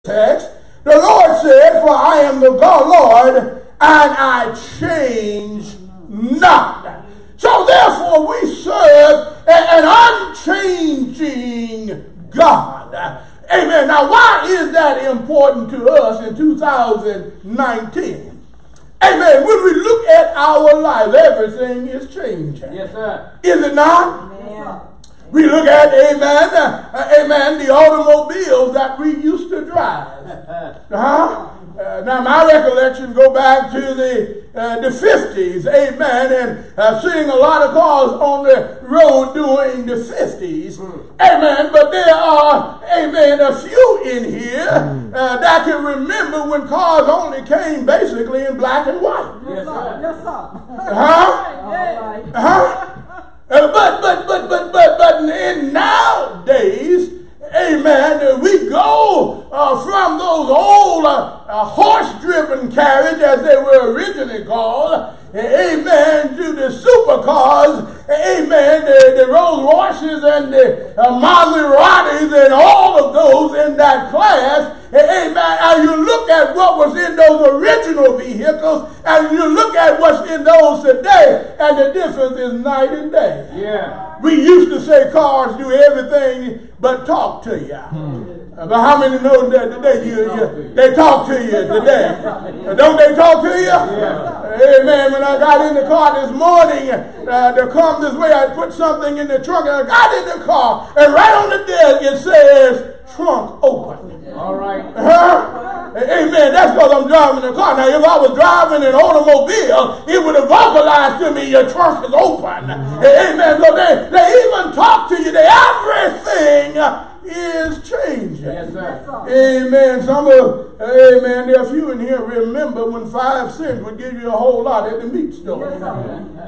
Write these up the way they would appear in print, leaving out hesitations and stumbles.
text, the Lord said, for I am the God, Lord, and I change not. So therefore we serve an unchanging God. Amen. Now why is that important to us in 2019? Amen. When we look at our life, everything is changing. Yes, sir. Is it not? Yeah. We look at, amen, the automobiles that we used to drive. Now, my recollection go back to the 50s, amen, and seeing a lot of cars on the road during the 50s, amen, but there are, amen, a few in here that can remember when cars only came basically in black and white. Yes, sir. Yes, sir. But in nowadays, amen, we go from those old horse-driven carriage, as they were originally called, amen, to the supercars, amen, the Rolls Royces and the Maseratis and all of those in that class, amen. And you look at what was in those original vehicles, and you look at what's in those today, and the difference is night and day. Yeah. We used to say cars do everything but talk to you. But how many know that today they talk to you today? Don't they talk to you? Yeah. Amen. When I got in the car this morning to come this way, I put something in the trunk, and I got in the car, and right on the desk it says, trunk open. All right. Amen. That's because I'm driving the car. Now, if I was driving an automobile, it would have vocalized to me, your trunk is open. Amen. So they even talk to you. Everything is changing. Yes, sir. Amen. Amen. There are a few in here remember when 5 cents would give you a whole lot at the meat store. Yes, sir.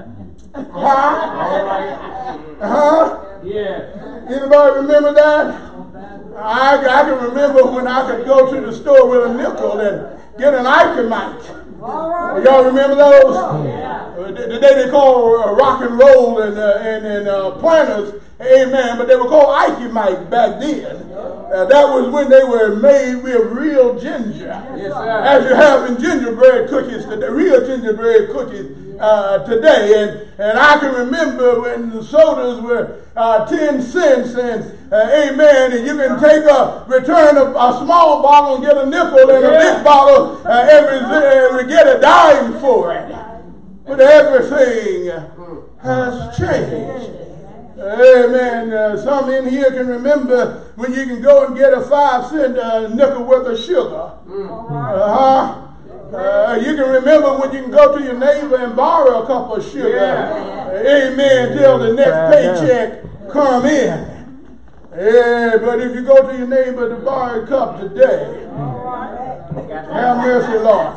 Yeah. Anybody remember that? I can remember when I could go to the store with a nickel and get an Ike mic. Y'all remember those? Today they call rock and roll and planters, amen, but they were called Ike mic back then. That was when they were made with real ginger. Yes, sir. As you have in gingerbread cookies, the real gingerbread cookies today. And I can remember when the sodas were 10 cents and amen, and you can return a small bottle and get a nickel, and a big bottle and get a dime for it. But everything has changed. Amen. Some in here can remember when you can go and get a 5 cent nickel worth of sugar. You can remember when you can go to your neighbor and borrow a cup of sugar. Amen. Till the next paycheck come in. But if you go to your neighbor to borrow a cup today, have mercy, Lord.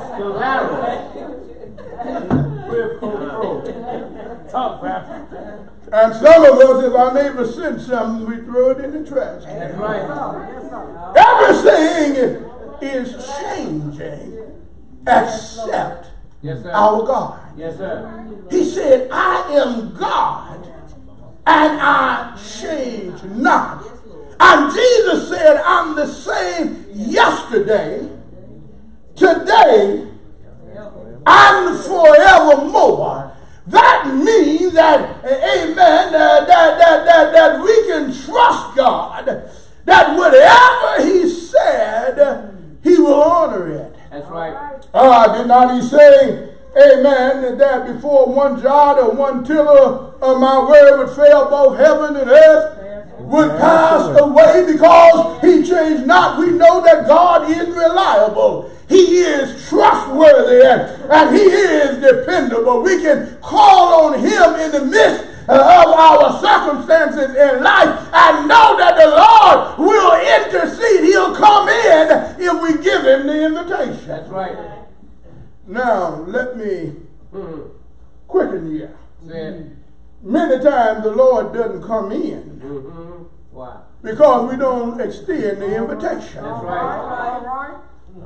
And some of us, if our neighbor sends something, we throw it in the trash. That's right. Everything is changing except our God. Yes, sir. He said, I am God and I change not. And Jesus said, I'm the same yesterday, today, and forevermore. That means that, amen, that we can trust God, that whatever he said, he will honor it. That's right. Did not he say, amen, that before one jot or one tittle of my word would fail, both heaven and earth would pass away, because he changed not. We know that God is reliable. He is trustworthy and he is dependable. We can call on him in the midst of our circumstances in life and know that the Lord will intercede. He'll come in if we give him the invitation. That's right. Now, let me quicken you. Yeah. Many times the Lord doesn't come in Why? because we don't extend the invitation. That's right.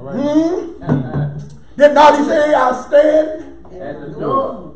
Did not he say, I stand At the door.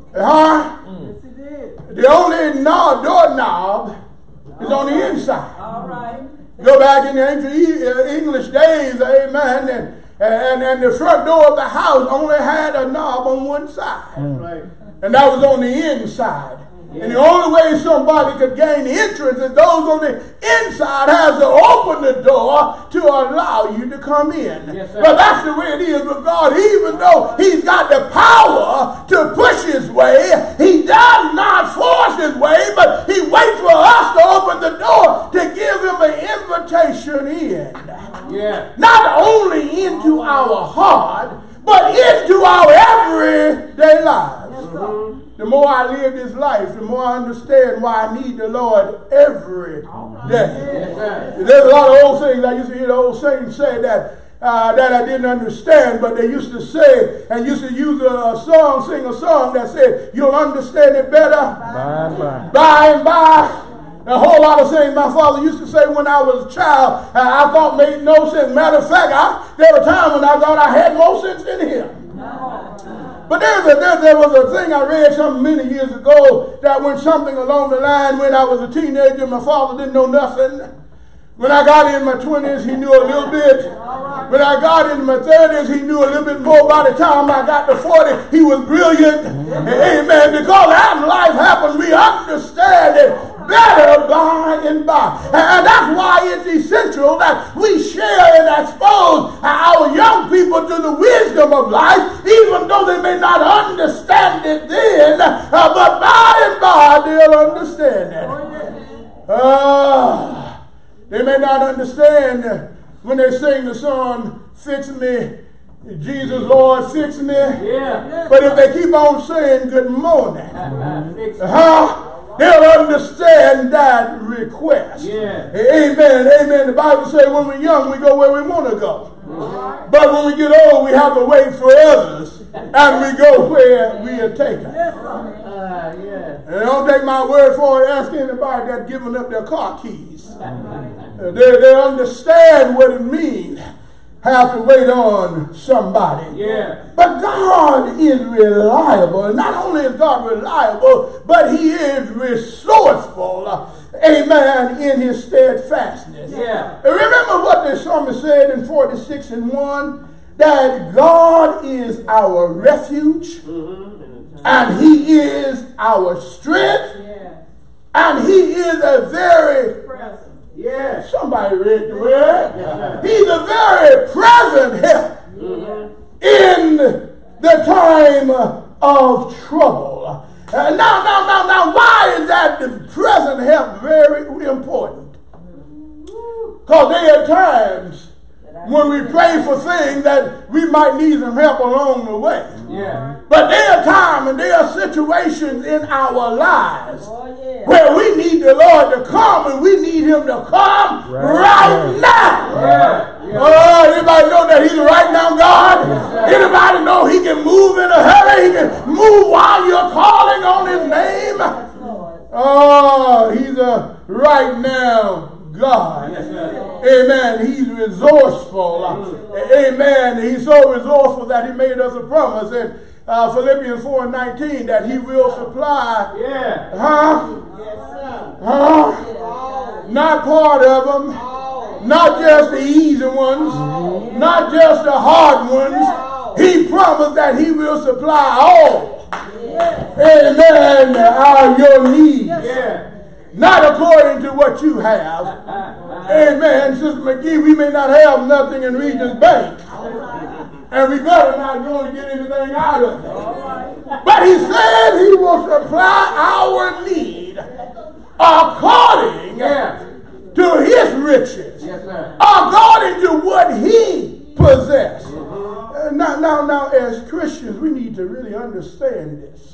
The only doorknob is on the inside. All right. Go back in the ancient English days, amen, and the front door of the house only had a knob on one side. Right. And that was on the inside. Yeah. And the only way somebody could gain entrance is those on the inside has to open the door to allow you to come in. Yes, sir. But that's the way it is with God. Even though he's got the power to push his way, he does not force his way, but he waits for us to open the door to give him an invitation in. Yeah. Not only into our heart, but into our everyday lives. Mm-hmm. The more I live this life, the more I understand why I need the Lord every day. Yes, There's a lot of old things. I used to hear the old saints say that I didn't understand, but they used to say and used to use sing a song that said, you'll understand it better by and by. A whole lot of things my father used to say when I was a child, I thought made no sense. Matter of fact, there were times when I thought I had more sense than him. But there was a thing I read something many years ago that went something along the line when I was a teenager, my father didn't know nothing. When I got in my 20s, he knew a little bit. When I got into my 30s, he knew a little bit more. By the time I got to 40, he was brilliant. Amen. Because as life happens, we understand it better by and by. And that's why it's essential that we share and expose our young people to the wisdom of life, even though they may not understand it then, but by and by they'll understand it. They may not understand when they sing the song, Fix Me, Jesus, Lord, fix me. Yeah. But if they keep on saying good morning, they'll understand that request. Yeah. Amen. Amen. The Bible says when we're young, we go where we want to go. Mm-hmm. But when we get old, we have to wait for others, and we go where we are taken. And don't take my word for it. Ask anybody that's given up their car keys. They understand what it means. Have to wait on somebody. Yeah. But God is reliable. Not only is God reliable, but he is resourceful. Amen. In his steadfastness. Yeah. Remember what the psalmist said in 46:1? That God is our refuge. And he is our strength. And he is a very present. Yeah. Somebody read the word. He's a very present help in the time of trouble. Now, why is that the present help very important? Because there are times when we pray for things that we might need some help along the way. Yeah. But there are times and there are situations in our lives where we need the Lord to come, and we need him to come right now. Yeah. Oh, anybody know that he's a right now God? Anybody know he can move in a hurry? He can move while you're calling on his name. Oh, he's a right now God. Amen. He's resourceful. Amen. He's so resourceful that he made us a promise in Philippians 4:19 that he will supply. Not part of them. Not just the easy ones. Not just the hard ones. He promised that he will supply all. Amen. Your needs. Not according to what you have. Amen. Sister McGee, we may not have nothing in Regent's Bank. And we better not go and get anything out of it. But he said he will supply our need according to his riches. According to what he possessed. Now, as Christians, we need to really understand this.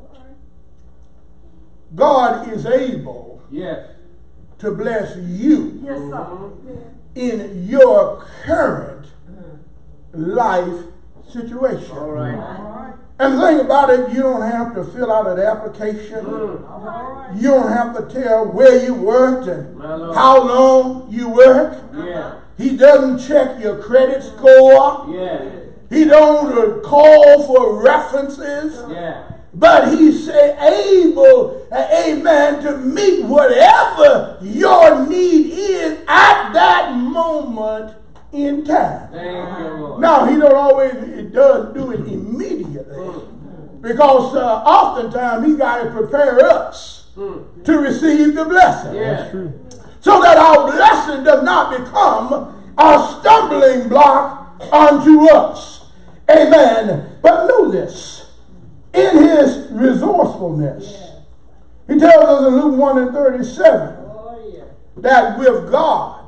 God is able to bless you in your current life situation. All right. And the thing about it, you don't have to fill out an application. You don't have to tell where you worked and how long you worked. He doesn't check your credit score. He don't call for references. but he's able, amen, to meet whatever your need is at that moment in time. Thank you, Lord. Now, he don't always, it does do it immediately, because oftentimes he got to prepare us to receive the blessing. Yeah. So that our blessing does not become a stumbling block unto us. Amen. But know this. In his resourcefulness, he tells us in Luke 1 and 37 that with God,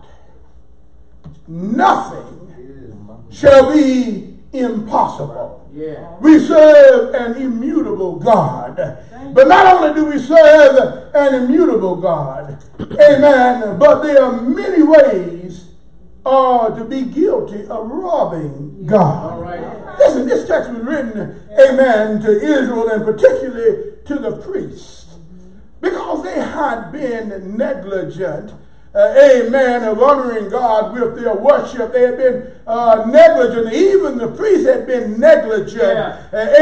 nothing shall be impossible. Yeah. We serve an immutable God. But not only do we serve an immutable God, amen, but there are many ways to be guilty of robbing God. All right. Listen, this text was written, amen, to Israel and particularly to the priests, because they had been negligent, amen, of honoring God with their worship. They had been negligent. Even the priests had been negligent,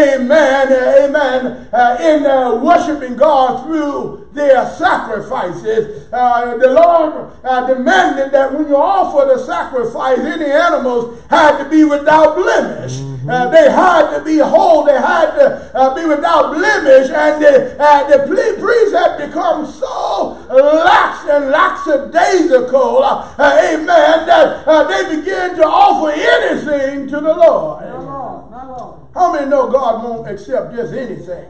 amen, in worshiping God through their sacrifices. The Lord demanded that when you offer the sacrifice, any animals had to be without blemish. They had to be whole. They had to be without blemish. And the priests had become so lax and lackadaisical, amen, that they began to offer anything to the Lord. How many know God won't accept just anything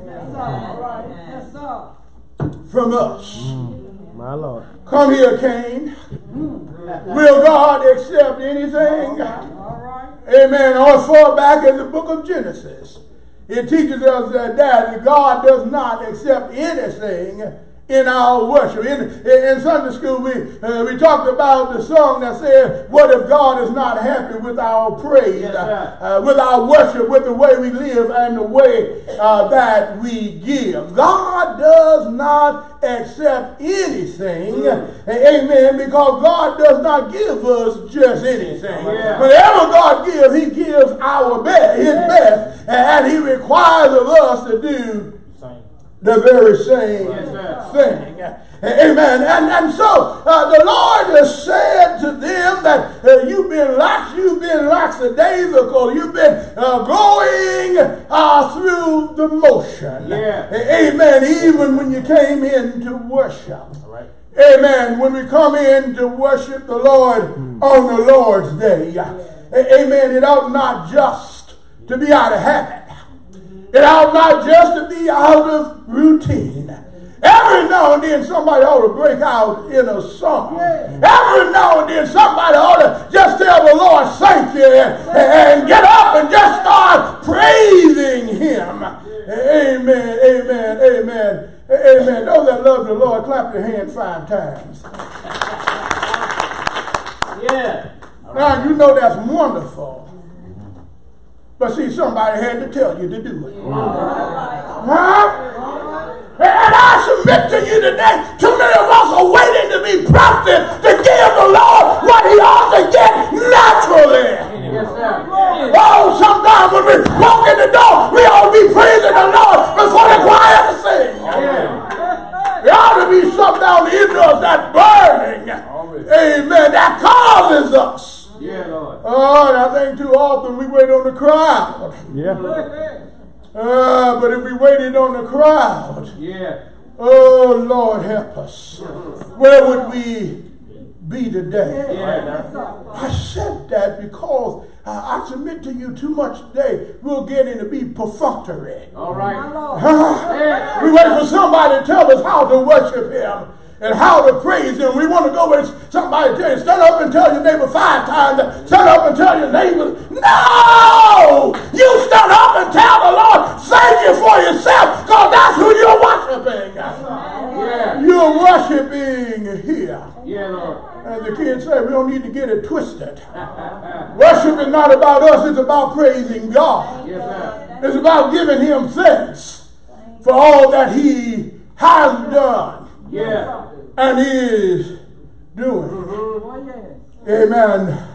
from us? My Lord. Come here, Cain. Will God accept anything? Amen. As far back as the book of Genesis, it teaches us that God does not accept anything in our worship. In Sunday school, we talked about the song that said, what if God is not happy with our praise, with our worship, with the way we live and the way that we give? God does not accept anything, amen, because God does not give us just anything. Whatever God gives, he gives our best, his best, and he requires of us to do the very same thing. Amen. And so the Lord has said to them that you've been lackadaisical, you've been going through the motion. Amen. Even when you came in to worship. Amen. When we come in to worship the Lord on the Lord's Day. Amen. It ought not just to be out of habit. It ought not just to be out of routine. Every now and then somebody ought to break out in a song. Every now and then somebody ought to just tell the Lord thank you and get up and just start praising him. Amen, amen, amen, amen. Those that love the Lord, clap your hands 5 times. Now you know that's wonderful. But see, somebody had to tell you to do it. And I submit to you today, too many of us are waiting to be prompted to give the Lord what he ought to get naturally. Oh, sometimes when we walk in the door, we ought to be praising the Lord before the choir to sing. There ought to be something down in us that's burning. Amen. That causes us. Oh, and I think too often we wait on the crowd. But if we waited on the crowd, oh Lord help us. Where would we be today? I said that because I submit to you too much today. We'll get into be perfunctory. We wait for somebody to tell us how to worship him and how to praise him. We want to go with somebody tell you, stand up and tell your neighbor 5 times. Stand up and tell your neighbor. No! You stand up and tell the Lord, thank you for yourself, because that's who you're worshiping. You're worshiping here. And the kids say, we don't need to get it twisted. Worship is not about us, it's about praising God. It's about giving him thanks for all that he has done. And is doing. Amen.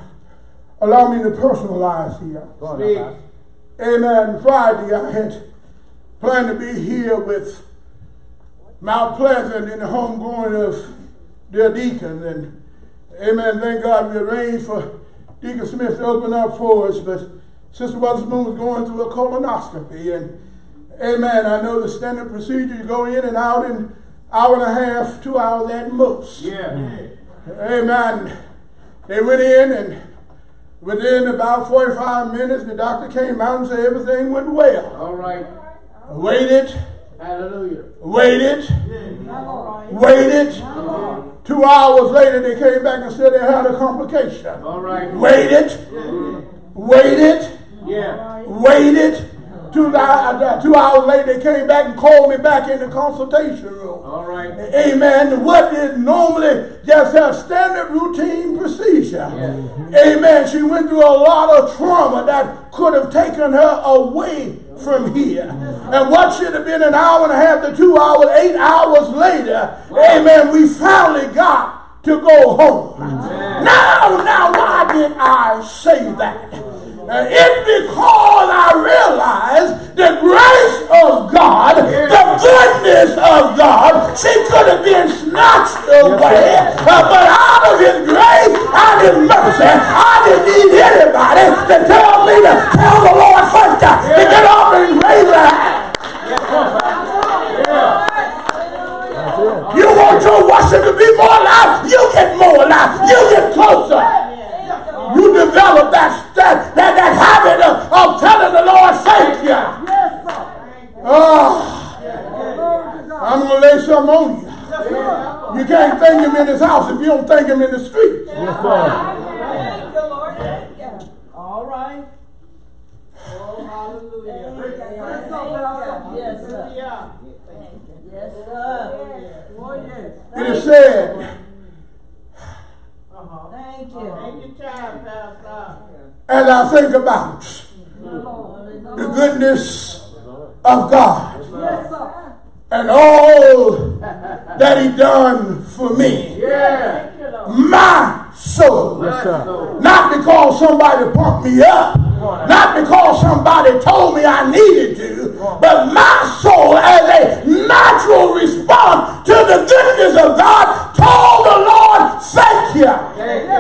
Allow me to personalize here. Amen. Friday I had plan to be here with Mount Pleasant in the homegoing of their deacon. And amen, thank God we arranged for Deacon Smith to open up for us, but Sister Witherspoon was going through a colonoscopy, and amen, I know the standard procedure, you go in and out in hour and a half, 2 hours at most. Yeah. Amen. They went in, and within about 45 minutes, the doctor came out and said everything went well. All right. Waited. Hallelujah. Waited. Yeah. Waited. 2 hours later, they came back and said they had a complication. All right. Waited. Waited. Yeah. Waited. 2 hours later, they came back and called me back in the consultation room. All right. Amen. What is normally just a standard routine procedure. Yeah. Amen. She went through a lot of trauma that could have taken her away from here. And what should have been an hour and a half to 2 hours, 8 hours later, amen, we finally got to go home. Now, why did I say that? It's because I realized the grace of God, the goodness of God. She could have been snatched away, but out of His grace and His mercy, I didn't need anybody to tell me to tell the Lord first to get off and raise your hand. You want your worship to be more alive, you get more alive, you get closer. You develop that habit of telling the Lord, thank you. I'm going to lay something on you. You can't thank Him in His house if you don't thank Him in the street. Thank you, Lord. All right. Oh, hallelujah. Yes, sir. Yes, sir. Oh, yes. It is said, Thank you. Thank you, child, Pastor. as I think about the goodness of God and all that He done for me, my soul, not because somebody pumped me up, not because somebody told me I needed to, but my soul, as a natural response to the goodness of God, told the Lord, thank you.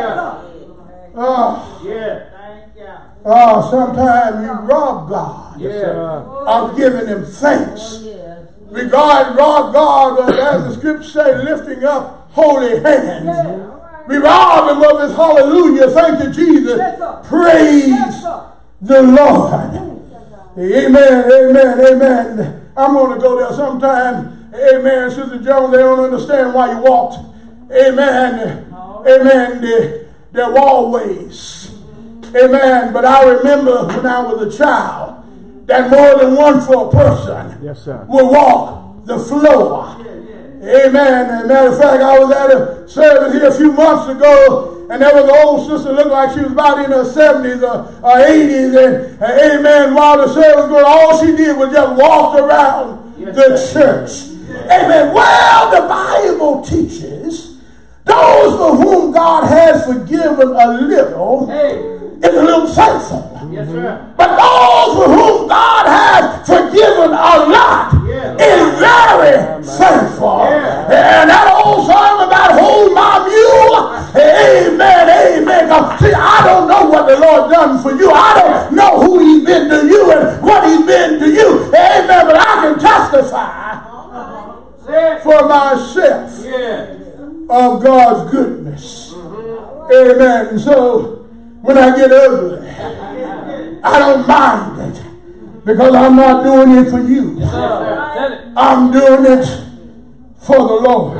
Sometimes you rob God of giving Him thanks. Regard God, as the scriptures say, lifting up holy hands. We rob Him of His hallelujah. Thank you, Jesus. Praise the Lord. Amen, amen, amen. I'm going to go there sometime. Amen. Sister Jones, they don't understand why you walked. Amen. Amen. There were always. Amen. But I remember when I was a child that more than one for a person would walk the floor. Amen. As a matter of fact, I was at a service here a few months ago, and there was an old sister looked like she was about in her 70s or 80s, and amen, while the service was going, all she did was just walk around the church. Amen. Well, the Bible teaches those for whom God has forgiven a little is a little thankful. Yes, sir. But those for whom God has forgiven a lot is very thankful. And that old song about hold my mule, amen, amen. See, I don't know what the Lord done for you. I don't know who He's been to you and what He's been to you. Amen, but I can testify for myself of God's goodness. Amen. So when I get ugly, I don't mind it because I'm not doing it for you. I'm doing it for the Lord.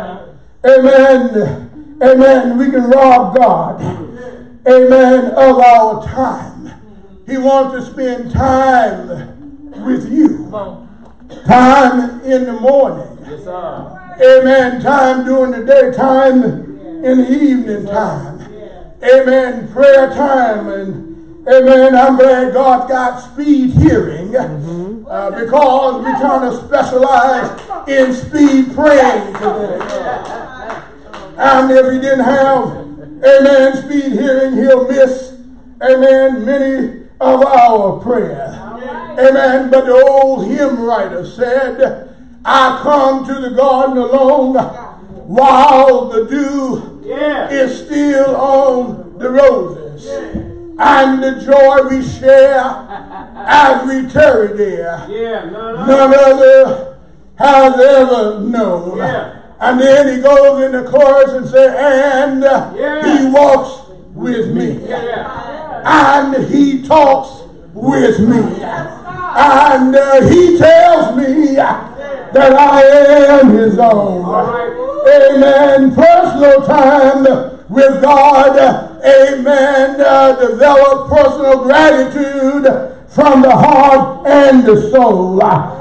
Amen. Amen. We can rob God. Amen. Of our time. He wants to spend time with you. Time in the morning. Amen. Time during the day. Time in the evening time. Amen. Prayer time. And amen. I'm glad God got speed hearing because we kind of specialize in speed praying today. And if he didn't have, amen, speed hearing, he'll miss, amen, many of our prayers. Amen. But the old hymn writer said, I come to the garden alone while the dew is still on the roses. And the joy we share as we tarry there, none other has ever known. And then he goes in the chorus and says, and he walks with me. And he talks with me. And he tells me that I am his own. Amen. Personal time with God. Amen. Develop personal gratitude from the heart and the soul.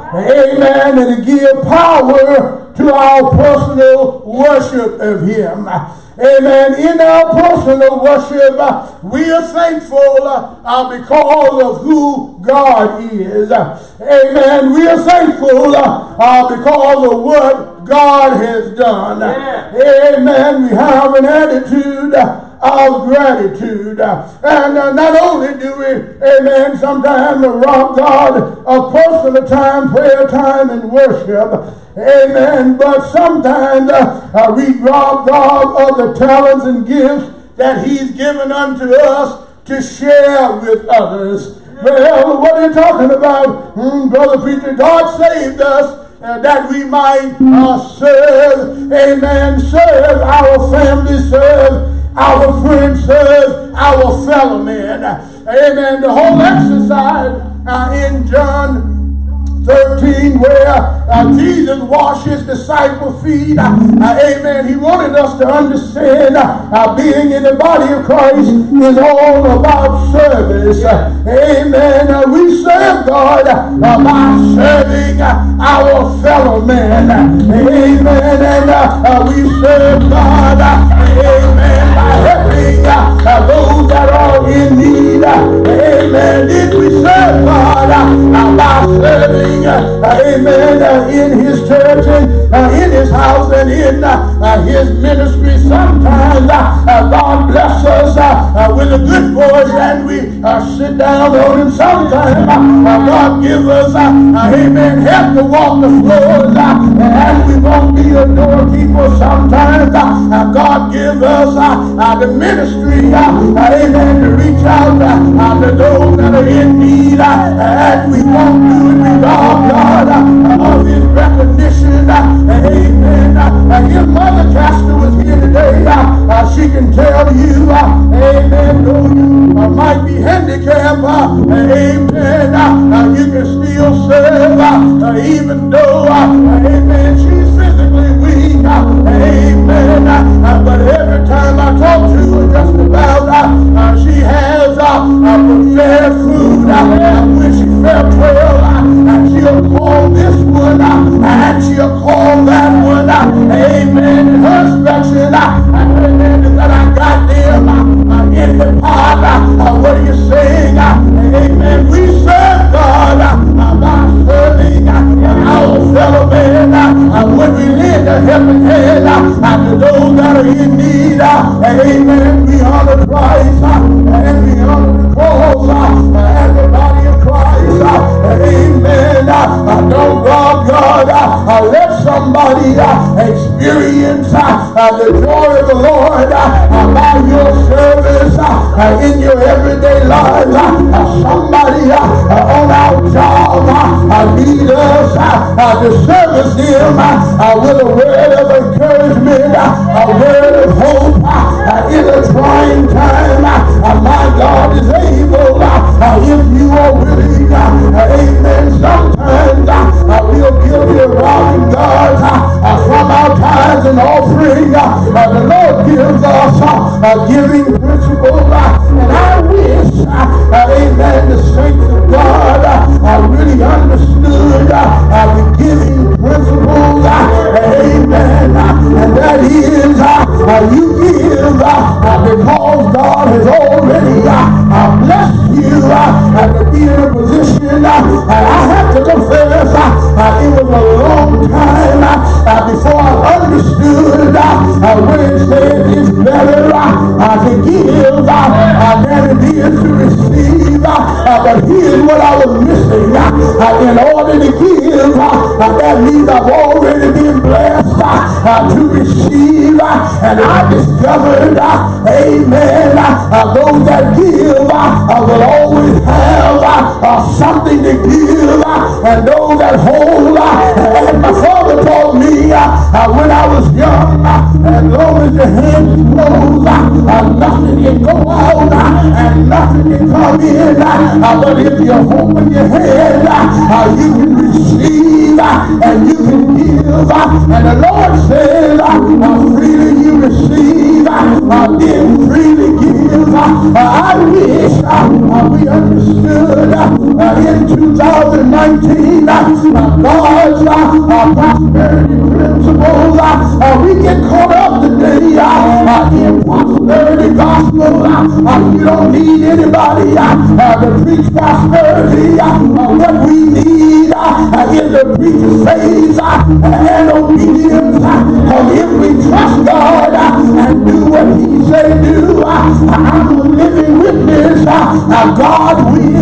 Amen. And to give power to our personal worship of him. Amen. In our personal worship, we are thankful because of who God is. Amen. We are thankful because of what God has done. Amen. We have an attitude of gratitude. And not only do we, amen, sometimes rob God of personal time, prayer time, and worship. Amen. But sometimes we rob God of the talents and gifts that he's given unto us to share with others. Well, what are you talking about, brother preacher? God saved us that we might serve, amen, serve our family, serve our friends, serve our fellow men. Amen. The whole exercise in John 13, where Jesus washed his disciples' feet. Amen. He wanted us to understand being in the body of Christ is all about service. Amen. We serve God by serving our fellow men. Amen. And we serve God, amen, by helping those that are in need. Amen. Did we serve God by serving, amen, in his church and in his house and in his ministry? Sometimes God bless us with a good voice and we sit down on him. Sometimes God give us, amen, help to walk the floors and we won't be a doorkeeper. Sometimes God give us the ministry, amen, to reach out to those that are in need, and we won't do it without God of his recognition. Amen. If Mother Castor was here today, she can tell you, amen, though you might be handicapped, amen, you can still serve, even though, amen, she's physically weak, amen, but every time I talk to her just about, she has prepared food. When she felt well, she'll call this one, and she'll call that one, amen, in her inspection, amen, that I got them in the pot. What are you saying? Amen. We serve God by serving our fellow man. When we lend a helping hand to those that are in need, amen, we honor Christ and we honor the cross and the body of Christ. Amen. Don't rob God. Let somebody experience the joy of the Lord by your service in your everyday life. Somebody on our job need us to service him with a word of encouragement, a word of hope in a trying time. My God is able if you are willing. Amen. Sometimes we'll guilty of robbing God from our tithes and offering. The Lord gives us a giving principle, and I wish, amen, the saints of God really understood the giving principles, amen, and that is you give because God has already blessed you to be in a position. I have to confess, it was a long time before I understood when it says it's better to give than it is to receive. but here's what I was missing. In order to give, that means I've already been blessed to receive. And I discovered, amen, those that give will always have something to give. And those that hold, and my father taught me when I was young, as long as your hand is closed, nothing can go out and nothing can come in. But if you open your hand, you can receive and you can give. And the Lord says, freely you receive, then freely give. I wish we understood in 2019 God's prosperity principles. We get caught up today in prosperity gospel. You don't need anybody to preach prosperity. What we need is the preacher's faith and obedience. If we trust God and do what he said do, I'm a living witness. God will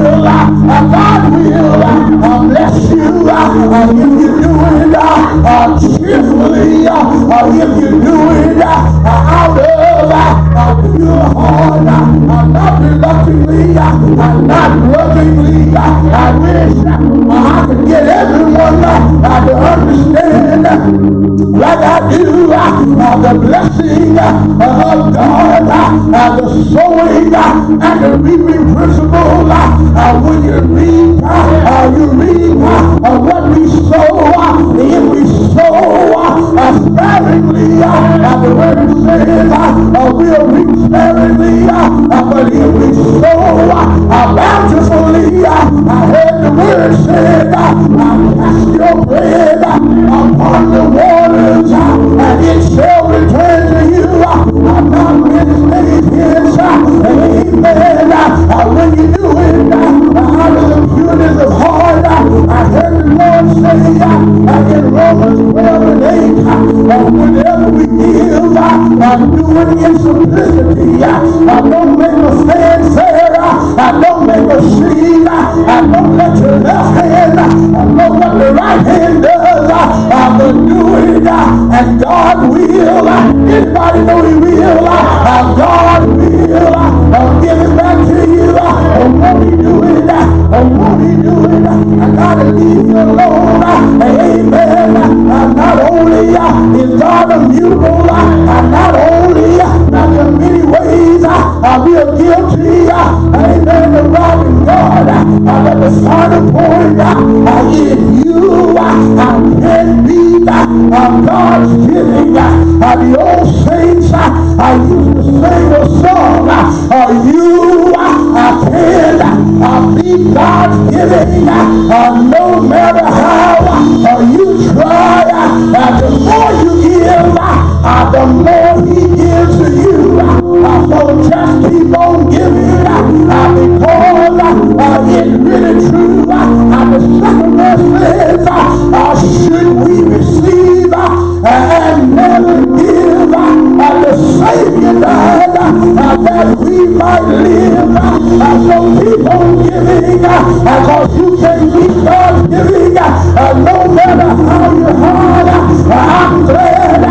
bless you if you do it cheerfully, if you do it out of pure heart, not reluctantly, not grudgingly. I wish I could get everyone to understand like I do the blessing of God, the sowing and the reaping principle. When you reap what we sow. If we sow sparingly, the word says we'll reap sparingly. But if we sow bountifully, I heard the word said, cast your bread upon the waters, and it shall return to you. Not many days hence, amen. When you do it out of the pureness of heart, I heard the Lord say in Romans 12 and 8, whenever we give, do it in simplicity. Don't make a fanfare. Don't make a scene. Don't let your left hand know what the right hand does. But do it, and God will. Anybody know he will? God will give it back to you. Won't he do it? Won't he do it? I gotta leave you alone. Amen. Not only is God immutable, not only there's many ways we are guilty, amen, of robbing God, but the final point is you can be God's giving. The old saints used to sing a song, you can be God's giving, no matter how you try. The more you give, the more he gives to you. So just keep on giving, because it's really true. The second verse says, should we receive and never give, the Savior died that we might live. So keep on giving, because you can be God's giving, no matter how you hard. I'm glad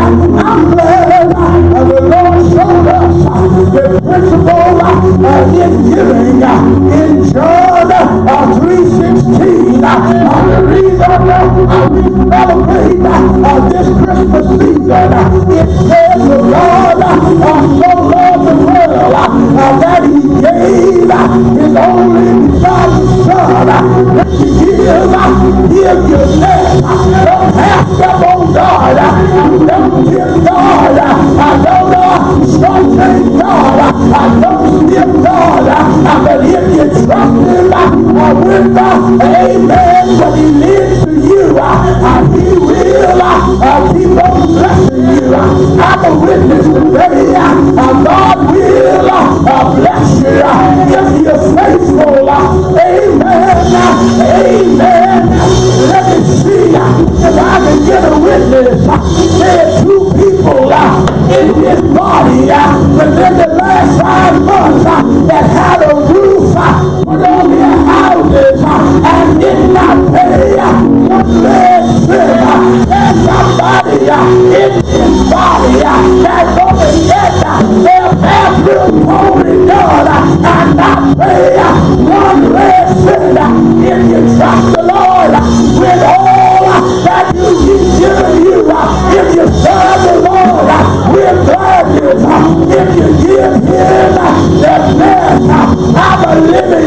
the Lord showed us the principle in giving in John 3:16. The reason we celebrate this Christmas season, it says the Lord so loved the world that he gave his only begotten Son. Give yourself. Don't have on God. Don't give God. Don't shortchange God. Don't skip God. But if you trust him with amen, what he lives to you, he will keep on blessing you. I'm a witness today. God will bless you if you're faithful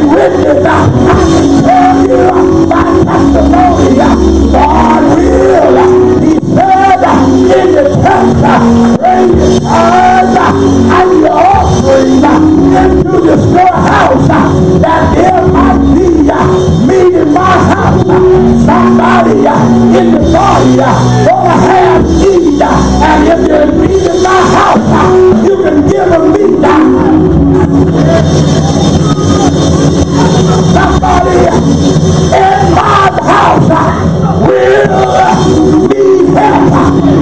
witness. I can tell you by testimony. God will. He said in the text, bring your tithes and your offering into the storehouse, that there might be meat in my house. Somebody in the body gonna have meat, and if there's meat in my house, you can give them meat. Somebody in my house will need help.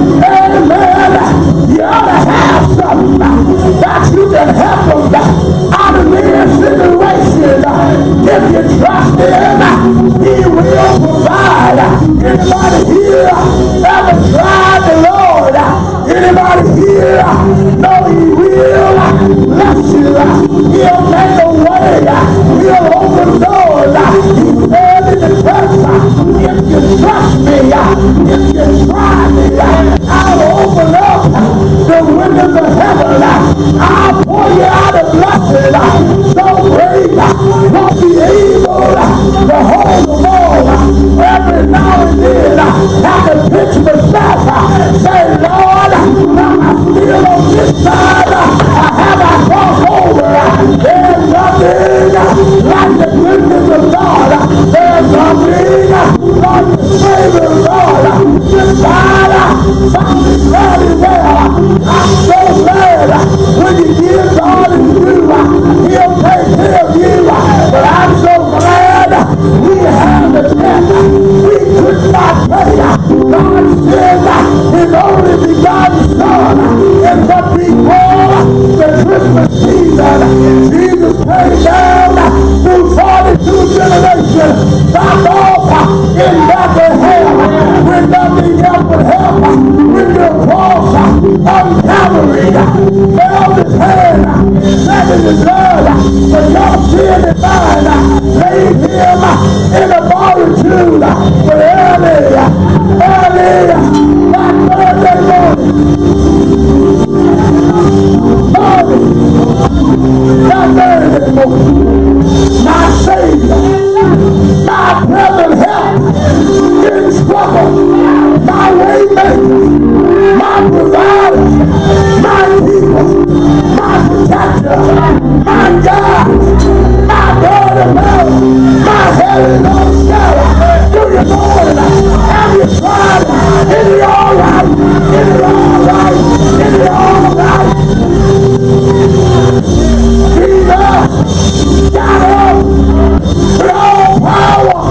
Amen. You ought to have something that you can help them out of their situation. If you trust Him, He will provide. Anybody here ever tried the Lord? Anybody here know He will bless you? He'll make a way. He'll open doors. He said in the text, if you trust me, if you try me, I'll open up the windows of heaven. I'll pour you out a blessing so great won't be able to hold them all. Every now and then have to pitch myself, say, Lord, I'm still on this side. Have I crossed over? There's nothing like the goodness of God. There's nothing like the favor of God. This side found it very well. I'm so glad when you give God His due, He'll take care of you. But I'm so glad we have the debt we could not pay. God sent His only begotten Son, and but before the Christmas season, Jesus came down through 42 generations, back off in Bethlehem, with nothing else but help, with your cross on Calvary, held His hand, shed His blood for your sin and mine, laid Him in a multitude, but early, that Thursday morning, my Savior, my present help in trouble, my way maker, my provider, my people, my protector, my God, my God of love, my heaven on shower. Do you know it? Have you tried it? Is it all right? Is it all right? Is it all right? Jesus got up with all power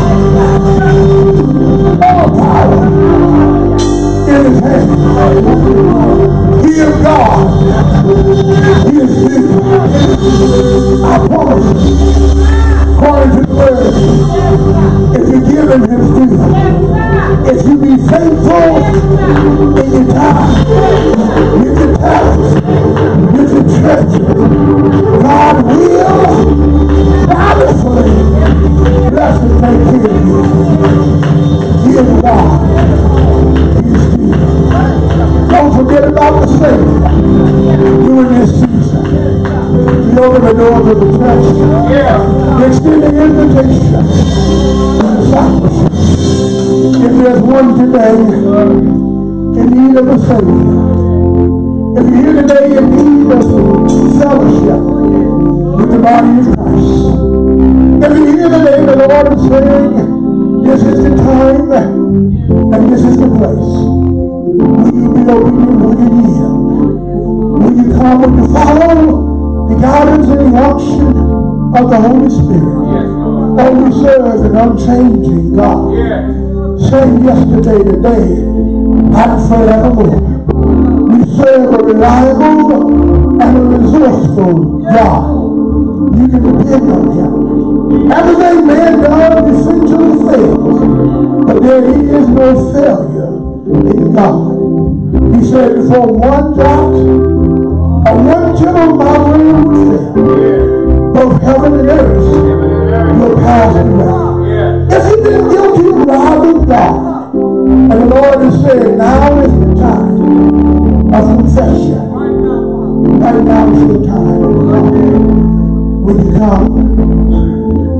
in His hand. He is God. He is due. I promise you, according to the word, if you give Him His due, if you be faithful in your time, with your talents, with your treasure, God will bountifully bless and take care of you. He is God. He is due. Don't forget about the Savior during this season. He opened the doors of the church. Extend the invitation to discipleship. If there's one today in need of a Savior, if you're here today in need of fellowship with the body of Christ, if you're here today, the Lord is saying, this is the time and this is the place. Will you be obedient? Will you yield? Will you come? Will you follow the guidance and the unction of the Holy Spirit? Oh, we serve an unchanging God. Same yesterday, today, and forevermore. We serve a reliable and a resourceful God. You can depend on Him. Everything man does essentially fails, but there is no failure in God. He said, before one jot or one tittle of my word would fail, both heaven and earth will pass away. If you've been guilty of robbing God, and the Lord is saying, now is the time of confession. Right now is the time. Will you come?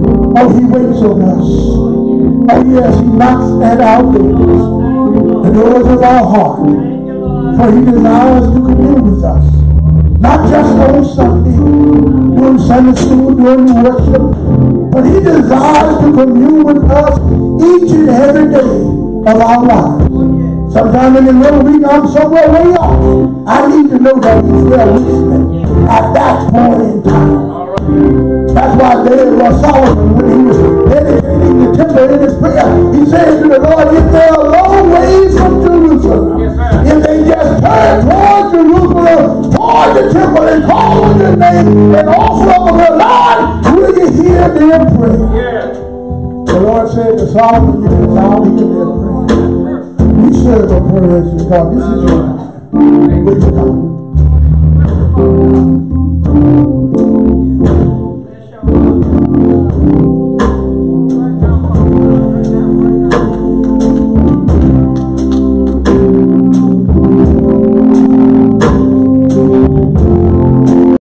he waits on us. Oh yes, he knocks at our doors, the doors of our heart. For he desires to commune with us. Not just on Sunday, during Sunday school, during worship, but he desires to commune with us each and every day of our lives. Sometime in the middle of the week, I'm somewhere way off. I need to know that he's there with me at that point in time. That's why David was Solomon, when he was dedicating the temple in his prayer, he said to the Lord, if they are long ways from Jerusalem, if they just turn toward Jerusalem, toward the temple, and call on your name and offer up a Lord, will you hear them pray? The Lord said to Solomon, yes, I'll hear them pray. We serve a prayer to God. This is your time. Will you come?